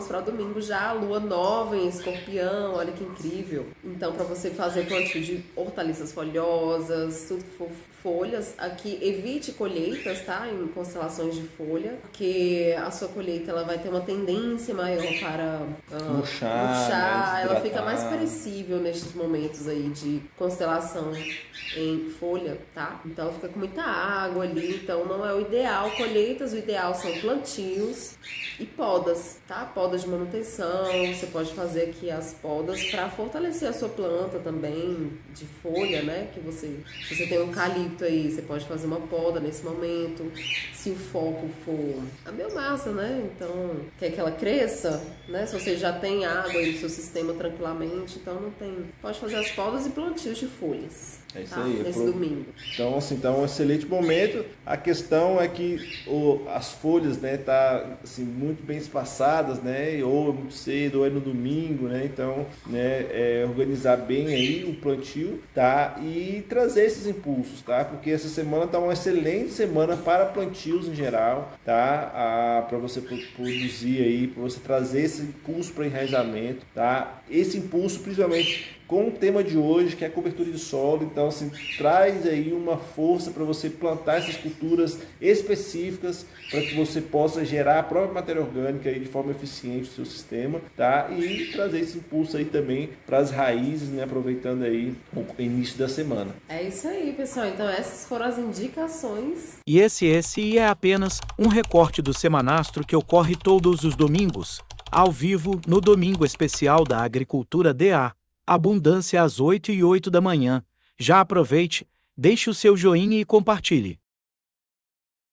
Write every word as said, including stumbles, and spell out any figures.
vamos para domingo já, lua nova em Escorpião, olha que incrível. Então, para você fazer plantio de hortaliças folhosas, tudo que for folhas, aqui evite colheitas, tá? Em constelações de folha, porque a sua colheita ela vai ter uma tendência maior para uh, murchar, murchar. né? Ela fica mais perecível nestes momentos aí de constelação em folha, tá? Então fica com muita água ali, então não é o ideal. Colheitas, o ideal são plantios e podas, tá? Podas de manutenção, você pode fazer aqui as podas para fortalecer a sua planta também de folha, né? Que você, se você tem um calipto aí, você pode fazer uma poda nesse momento. Se o foco for a biomassa, né? Então, quer que ela cresça, né? Se você já tem água aí no seu sistema tranquilamente, então não tem. Pode fazer as podas e plantios de folhas. É isso tá? aí. Nesse Pro... domingo. Então, assim, tá um excelente momento. A questão é que o, as folhas, né, tá assim, muito bem espaçadas, né? Ou é muito cedo, ou é no domingo, né? Então, né, é organizar bem aí o plantio, tá? E trazer esses impulsos, tá? Porque essa semana tá uma excelente semana para plantios em geral, tá? Para você produzir aí, para você trazer esse impulso para enraizamento, tá? Esse impulso, principalmente com o tema de hoje, que é a cobertura de solo. Então, assim, traz aí uma força para você plantar essas culturas específicas para que você possa gerar a própria matéria orgânica aí de forma eficiente no seu sistema, tá? E trazer esse impulso aí também para as raízes, né? Aproveitando aí o início da semana. É isso aí, pessoal. Então, essas foram as indicações. E esse, esse é apenas um recorte do Semanastro que ocorre todos os domingos, ao vivo, no Domingo Especial da Agricultura D A. Abundância às oito e oito da manhã. Já aproveite, deixe o seu joinha e compartilhe.